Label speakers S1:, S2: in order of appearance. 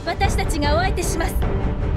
S1: 私たちがお相手します。